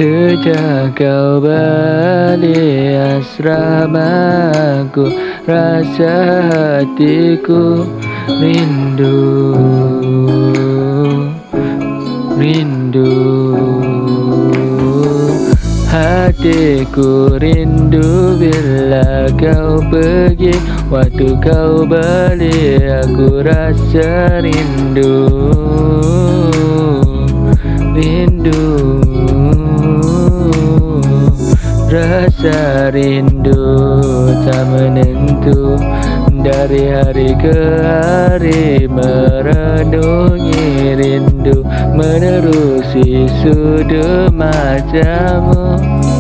Sejak kau balik asramaku, rasa hatiku rindu, rindu. Hatiku rindu bila kau pergi, waktu kau balik aku rasa rindu, rindu. Rasa rindu tak menentu, dari hari ke hari merenungi rindu, menerusi sudut matamu.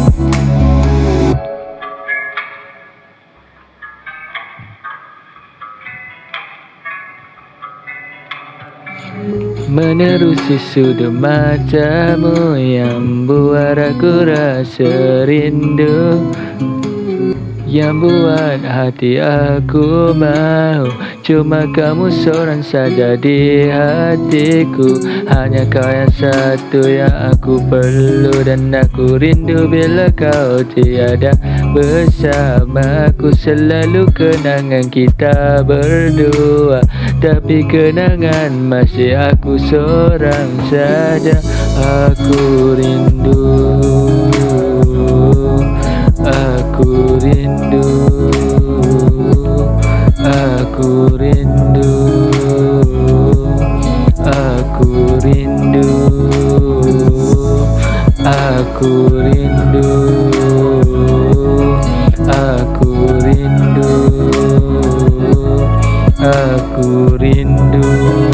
Menerusi sudut matamu yang buat aku rasa rindu, yang buat hati aku mau cuma kamu seorang saja di hatiku. Hanya kau yang satu yang aku perlu, dan aku rindu bila kau tiada bersamaku. Selalu kenangan kita berdua, tapi kenangan masih aku seorang saja. Aku rindu, aku rindu, aku rindu, aku rindu, aku rindu, aku rindu, aku rindu,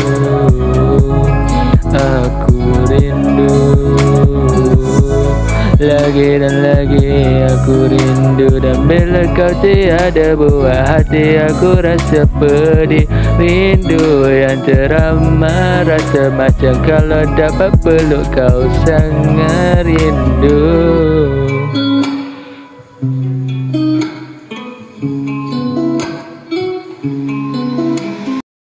aku rindu. Lagi dan lagi aku rindu, dan bila kau tiada buat hati aku rasa pedih. Rindu yang teramat, rasa macam kalau dapat peluk kau sangat rindu.